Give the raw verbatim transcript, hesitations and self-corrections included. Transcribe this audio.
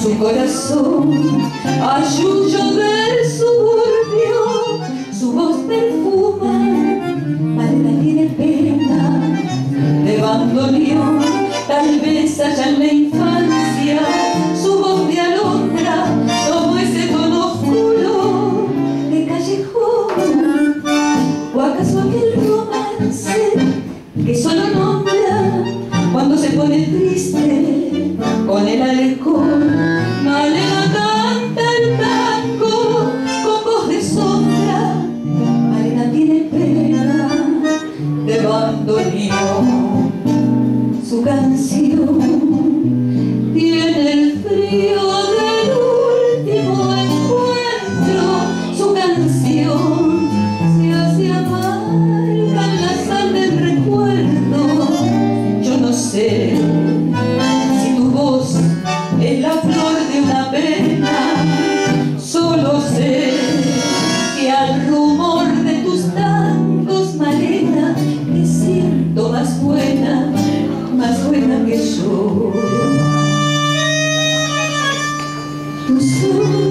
su corazón, ayuyo del suburbio, su voz perfuma, Malena tiene pena de bandoneón, tal vez allá en la infancia su voz de alondra tomó ese tono oscuro de callejón, o acaso aquel romance que solo nombra cuando se pone triste con el halcón. Malena canta el tango con voz de sombra, Malena tiene pena de bandoneón. Su canción tiene el frío del último encuentro, su canción se hace amarga en la sal del recuerdo. Yo no sé si tu voz es la flor de una pena, solo sé que al rumor de tus tangos, Malena, me siento más buena, más buena que yo. Tus ojos